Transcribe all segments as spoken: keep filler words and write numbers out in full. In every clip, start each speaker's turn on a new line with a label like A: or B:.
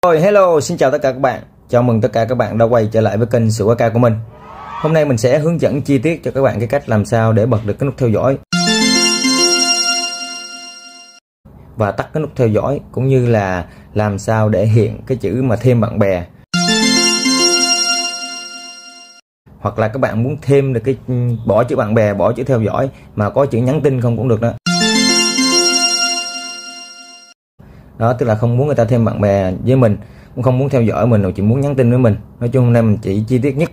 A: Rồi, hello, xin chào tất cả các bạn. Chào mừng tất cả các bạn đã quay trở lại với kênh Sửu a ca của mình. Hôm nay mình sẽ hướng dẫn chi tiết cho các bạn cái cách làm sao để bật được cái nút theo dõi và tắt cái nút theo dõi, cũng như là làm sao để hiện cái chữ mà thêm bạn bè, hoặc là các bạn muốn thêm được cái bỏ chữ bạn bè, bỏ chữ theo dõi mà có chữ nhắn tin không cũng được đó. Đó, tức là không muốn người ta thêm bạn bè với mình, cũng không muốn theo dõi mình, rồi chỉ muốn nhắn tin với mình. Nói chung hôm nay mình chỉ chi tiết nhất.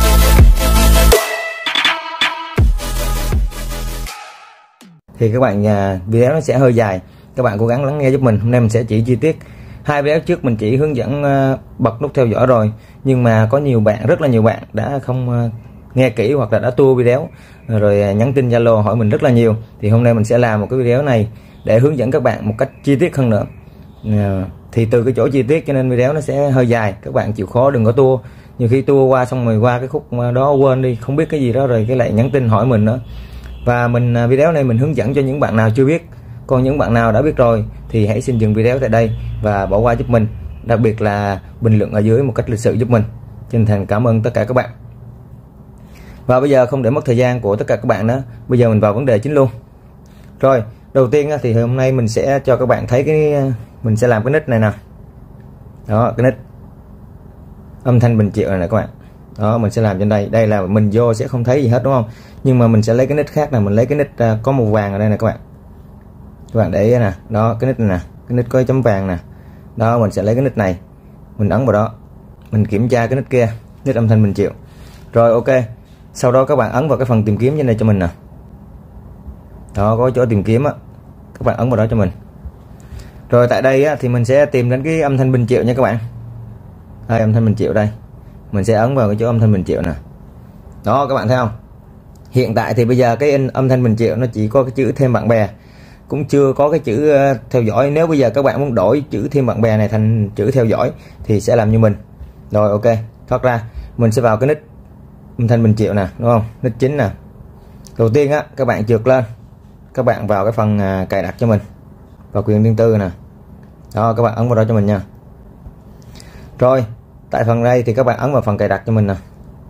A: Thì các bạn, nhà video nó sẽ hơi dài, các bạn cố gắng lắng nghe giúp mình. Hôm nay mình sẽ chỉ chi tiết. Hai video trước mình chỉ hướng dẫn uh, bật nút theo dõi rồi, nhưng mà có nhiều bạn, rất là nhiều bạn đã không uh, nghe kỹ, hoặc là đã tua video rồi uh, nhắn tin Zalo hỏi mình rất là nhiều. Thì hôm nay mình sẽ làm một cái video này để hướng dẫn các bạn một cách chi tiết hơn nữa. Uh, thì từ cái chỗ chi tiết cho nên video nó sẽ hơi dài, các bạn chịu khó đừng có tua. Nhiều khi tua qua xong rồi qua cái khúc đó quên đi, không biết cái gì đó rồi cái lại nhắn tin hỏi mình nữa. Và mình video này mình hướng dẫn cho những bạn nào chưa biết, còn những bạn nào đã biết rồi thì hãy xin dừng video tại đây và bỏ qua giúp mình, đặc biệt là bình luận ở dưới một cách lịch sự giúp mình. Chân thành cảm ơn tất cả các bạn. Và bây giờ không để mất thời gian của tất cả các bạn nữa, bây giờ mình vào vấn đề chính luôn. Rồi, đầu tiên thì hôm nay mình sẽ cho các bạn thấy cái, mình sẽ làm cái nick này nè. Đó, cái nick âm thanh bình triệu này nè các bạn. Đó, mình sẽ làm trên đây. Đây là mình vô sẽ không thấy gì hết đúng không? Nhưng mà mình sẽ lấy cái nick khác, là mình lấy cái nick uh, có màu vàng ở đây nè các bạn. Các bạn để ý nè, đó cái nick này nè, cái nick có chấm vàng nè. Đó, mình sẽ lấy cái nick này, mình ấn vào đó, mình kiểm tra cái nick kia, nick âm thanh bình triệu. Rồi ok. Sau đó các bạn ấn vào cái phần tìm kiếm trên đây cho mình nè. Đó, có chỗ tìm kiếm á, các bạn ấn vào đó cho mình. Rồi tại đây á, thì mình sẽ tìm đến cái âm thanh bình triệu nha các bạn. Đây, âm thanh bình triệu đây. Mình sẽ ấn vào cái chỗ âm thanh bình triệu nè. Đó, các bạn thấy không? Hiện tại thì bây giờ cái in âm thanh bình triệu nó chỉ có cái chữ thêm bạn bè, cũng chưa có cái chữ theo dõi. Nếu bây giờ các bạn muốn đổi chữ thêm bạn bè này thành chữ theo dõi thì sẽ làm như mình. Rồi ok, thoát ra mình sẽ vào cái nick âm thanh bình triệu nè, đúng không? Nick chính nè. Đầu tiên á, các bạn trượt lên, các bạn vào cái phần uh, cài đặt cho mình, vào quyền riêng tư nè. Đó, các bạn ấn vào đó cho mình nha. Rồi tại phần đây thì các bạn ấn vào phần cài đặt cho mình nè.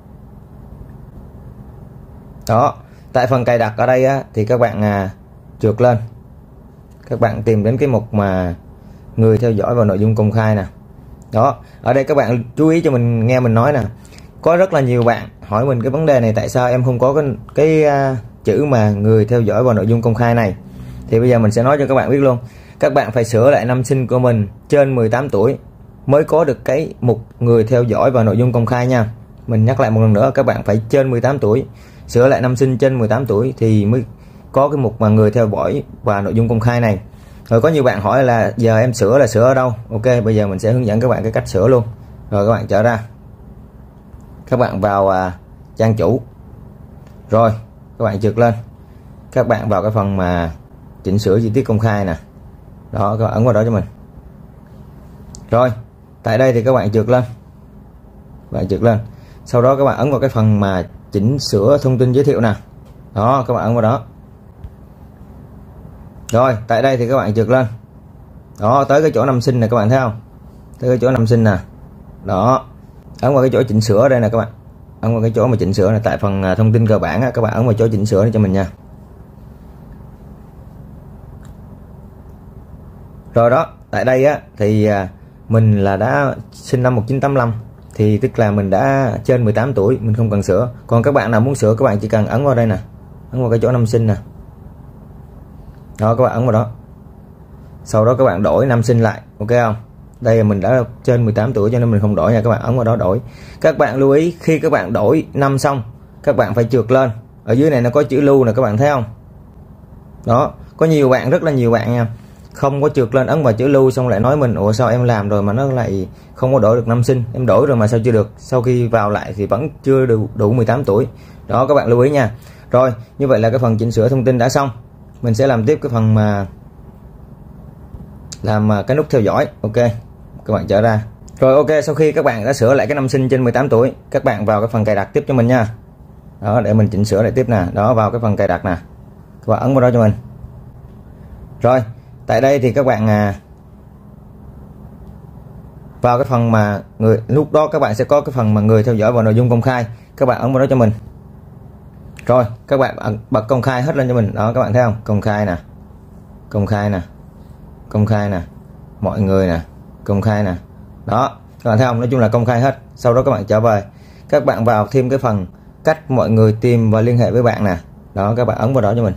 A: Đó, tại phần cài đặt ở đây á, thì các bạn à, trượt lên, các bạn tìm đến cái mục mà người theo dõi vào nội dung công khai nè. Đó, ở đây các bạn chú ý cho mình, nghe mình nói nè. Có rất là nhiều bạn hỏi mình cái vấn đề này, tại sao em không có cái, cái uh, chữ mà người theo dõi vào nội dung công khai này. Thì bây giờ mình sẽ nói cho các bạn biết luôn. Các bạn phải sửa lại năm sinh của mình trên mười tám tuổi mới có được cái mục người theo dõi vào nội dung công khai nha. Mình nhắc lại một lần nữa, các bạn phải trên mười tám tuổi, sửa lại năm sinh trên mười tám tuổi thì mới có cái mục mà người theo dõi và nội dung công khai này. Rồi có nhiều bạn hỏi là giờ em sửa là sửa ở đâu? Ok, bây giờ mình sẽ hướng dẫn các bạn cái cách sửa luôn. Rồi các bạn trở ra, các bạn vào à, trang chủ. Rồi các bạn trượt lên, các bạn vào cái phần mà chỉnh sửa chi tiết công khai nè. Đó, các bạn ấn vào đó cho mình. Rồi tại đây thì các bạn trượt lên, bạn trượt lên, sau đó các bạn ấn vào cái phần mà chỉnh sửa thông tin giới thiệu nè. Đó, các bạn ấn vào đó. Rồi tại đây thì các bạn trượt lên, đó tới cái chỗ năm sinh này, các bạn thấy không? Tới cái chỗ năm sinh nè. Đó, ấn vào cái chỗ chỉnh sửa đây nè các bạn, ấn vào cái chỗ mà chỉnh sửa này. Tại phần thông tin cơ bản á, các bạn ấn vào chỗ chỉnh sửa này cho mình nha. Rồi đó, tại đây á thì mình là đã sinh năm một nghìn chín trăm tám mươi lăm, thì tức là mình đã trên mười tám tuổi, mình không cần sửa. Còn các bạn nào muốn sửa, các bạn chỉ cần ấn vào đây nè, ấn vào cái chỗ năm sinh nè. Đó, các bạn ấn vào đó. Sau đó các bạn đổi năm sinh lại, ok không? Đây là mình đã trên mười tám tuổi cho nên mình không đổi nha, các bạn ấn vào đó đổi. Các bạn lưu ý khi các bạn đổi năm xong, các bạn phải trượt lên. Ở dưới này nó có chữ lưu nè, các bạn thấy không? Đó, có nhiều bạn, rất là nhiều bạn nha, không có trượt lên, ấn vào chữ lưu xong lại nói mình ủa sao em làm rồi mà nó lại không có đổi được năm sinh, em đổi rồi mà sao chưa được, sau khi vào lại thì vẫn chưa đủ, đủ mười tám tuổi. Đó, các bạn lưu ý nha. Rồi như vậy là cái phần chỉnh sửa thông tin đã xong. Mình sẽ làm tiếp cái phần mà làm cái nút theo dõi. Ok, các bạn trở ra. Rồi ok, sau khi các bạn đã sửa lại cái năm sinh trên mười tám tuổi, các bạn vào cái phần cài đặt tiếp cho mình nha. Đó, để mình chỉnh sửa lại tiếp nè. Đó, vào cái phần cài đặt nè, các bạn ấn vào đó cho mình. Rồi tại đây thì các bạn à, vào cái phần mà người, lúc đó các bạn sẽ có cái phần mà người theo dõi và nội dung công khai, các bạn ấn vào đó cho mình. Rồi các bạn bật công khai hết lên cho mình đó, các bạn thấy không, công khai nè, công khai nè, công khai nè, mọi người nè, công khai nè, đó các bạn thấy không, nói chung là công khai hết. Sau đó các bạn trở về, các bạn vào thêm cái phần cách mọi người tìm và liên hệ với bạn nè, đó các bạn ấn vào đó cho mình.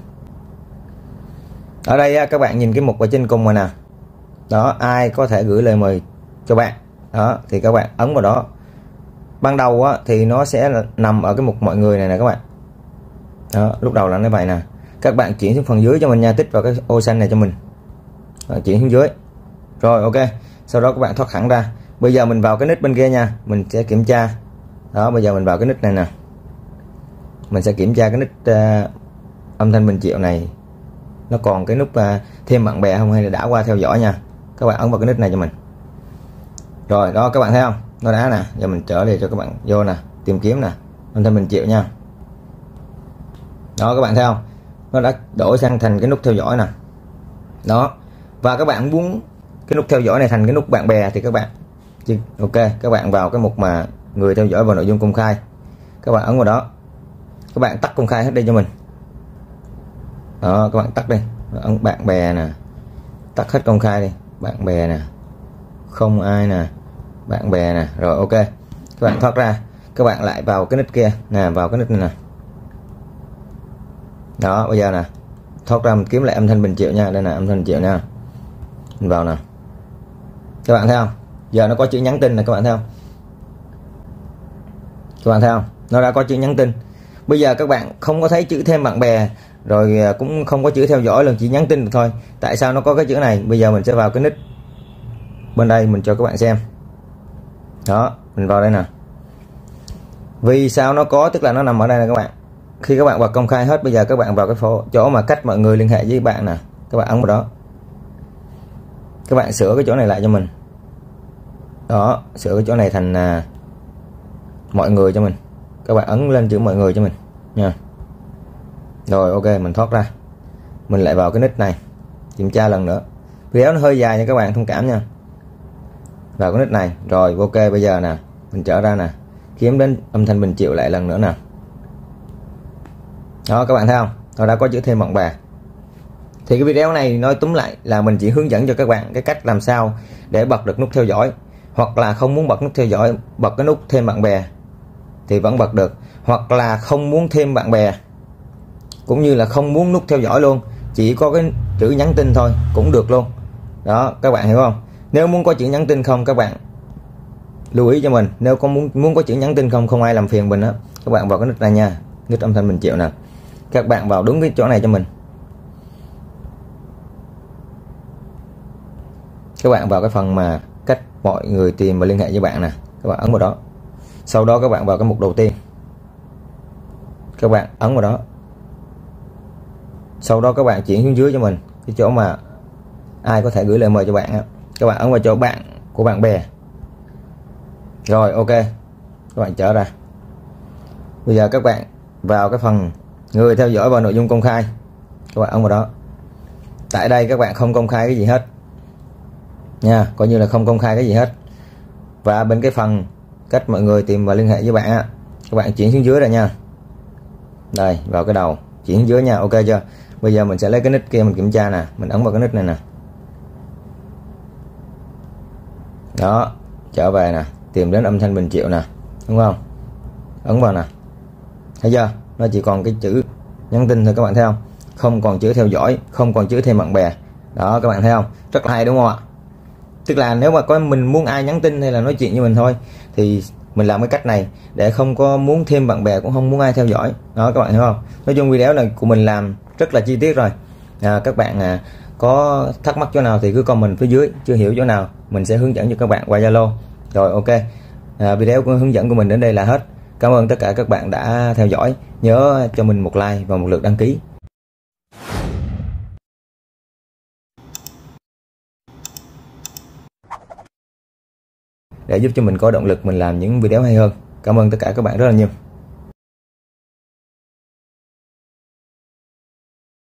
A: Ở đây các bạn nhìn cái mục ở trên cùng mà nè, đó ai có thể gửi lời mời cho bạn, đó thì các bạn ấn vào đó. Ban đầu á, thì nó sẽ nằm ở cái mục mọi người này nè các bạn, đó lúc đầu là như vậy nè. Các bạn chuyển xuống phần dưới cho mình nha, tích vào cái ô xanh này cho mình, đó, chuyển xuống dưới rồi ok. Sau đó các bạn thoát hẳn ra. Bây giờ mình vào cái nick bên kia nha, mình sẽ kiểm tra. Đó bây giờ mình vào cái nick này nè, mình sẽ kiểm tra cái nick uh, âm thanh Bình Triệu này nó còn cái nút uh, thêm bạn bè không, hay là đã qua theo dõi nha. Các bạn ấn vào cái nick này cho mình. Rồi đó các bạn thấy không, nó đã nè. Giờ mình trở về cho các bạn vô nè, tìm kiếm nè, âm thanh Bình Triệu nha. Đó các bạn thấy không, nó đã đổi sang thành cái nút theo dõi nè. Đó, và các bạn muốn cái nút theo dõi này thành cái nút bạn bè thì các bạn ok, các bạn vào cái mục mà người theo dõi và nội dung công khai, các bạn ấn vào đó. Các bạn tắt công khai hết đi cho mình. Đó các bạn tắt đi, ấn bạn bè nè, tắt hết công khai đi, bạn bè nè, không ai nè, bạn bè nè. Rồi ok, các bạn thoát ra, các bạn lại vào cái nick kia nè, vào cái nick này nè. Đó bây giờ nè, thoát ra mình kiếm lại âm thanh Bình Triệu nha. Đây là âm thanh Bình Triệu nha, mình vào nè, các bạn thấy không, giờ nó có chữ nhắn tin này, các bạn thấy không, các bạn thấy không, nó đã có chữ nhắn tin. Bây giờ các bạn không có thấy chữ thêm bạn bè, rồi cũng không có chữ theo dõi luôn, chỉ nhắn tin được thôi. Tại sao nó có cái chữ này? Bây giờ mình sẽ vào cái nick bên đây, mình cho các bạn xem. Đó mình vào đây nè. Vì sao nó có, tức là nó nằm ở đây nè các bạn. Khi các bạn vào công khai hết, bây giờ các bạn vào cái chỗ mà cách mọi người liên hệ với bạn nè, các bạn ấn vào đó. Các bạn sửa cái chỗ này lại cho mình. Đó, sửa cái chỗ này thành à, mọi người cho mình. Các bạn ấn lên chữ mọi người cho mình nha. Rồi ok, mình thoát ra, mình lại vào cái nick này, kiểm tra lần nữa. Video nó hơi dài nha các bạn, thông cảm nha. Vào cái nick này, rồi ok. Bây giờ nè, mình trở ra nè, kiếm đến âm thanh Bình Triệu lại lần nữa nè. Đó các bạn thấy không, nó đã có chữ thêm bạn bè. Thì cái video này nói túm lại là mình chỉ hướng dẫn cho các bạn cái cách làm sao để bật được nút theo dõi, hoặc là không muốn bật nút theo dõi, bật cái nút thêm bạn bè thì vẫn bật được, hoặc là không muốn thêm bạn bè cũng như là không muốn nút theo dõi luôn, chỉ có cái chữ nhắn tin thôi cũng được luôn. Đó các bạn hiểu không? Nếu muốn có chữ nhắn tin không, các bạn lưu ý cho mình, nếu có muốn muốn có chữ nhắn tin không, không ai làm phiền mình á, các bạn vào cái nick này nha, nick âm thanh Bình Triệu nè. Các bạn vào đúng cái chỗ này cho mình. Các bạn vào cái phần mà cách mọi người tìm và liên hệ với bạn nè, các bạn ấn vào đó. Sau đó các bạn vào cái mục đầu tiên, các bạn ấn vào đó. Sau đó các bạn chuyển xuống dưới cho mình cái chỗ mà ai có thể gửi lời mời cho bạn á, các bạn ấn vào chỗ bạn của bạn bè. Rồi ok, các bạn trở ra. Bây giờ các bạn vào cái phần người theo dõi và nội dung công khai, các bạn ấn vào đó. Tại đây các bạn không công khai cái gì hết nha, coi như là không công khai cái gì hết. Và bên cái phần cách mọi người tìm và liên hệ với bạn á, các bạn chuyển xuống dưới rồi nha. Đây, vào cái đầu, chuyển xuống dưới nha, ok chưa? Bây giờ mình sẽ lấy cái nick kia mình kiểm tra nè, mình ấn vào cái nick này nè. Đó, trở về nè, tìm đến âm thanh Bình Triệu nè, đúng không? Ấn vào nè. Thấy chưa? Nó chỉ còn cái chữ nhắn tin thôi, các bạn thấy không? Không còn chữ theo dõi, không còn chữ thêm bạn bè. Đó các bạn thấy không? Rất là hay đúng không ạ? Tức là nếu mà có mình muốn ai nhắn tin hay là nói chuyện với mình thôi thì mình làm cái cách này để không có muốn thêm bạn bè, cũng không muốn ai theo dõi. Đó các bạn hiểu không? Nói chung video này của mình làm rất là chi tiết rồi. À, các bạn à, có thắc mắc chỗ nào thì cứ comment phía dưới, chưa hiểu chỗ nào mình sẽ hướng dẫn cho các bạn qua Zalo. Rồi ok, à, video của hướng dẫn của mình đến đây là hết. Cảm ơn tất cả các bạn đã theo dõi. Nhớ cho mình một like và một lượt đăng ký để giúp cho mình có động lực mình làm những video hay hơn. Cảm ơn tất cả các bạn rất là nhiều.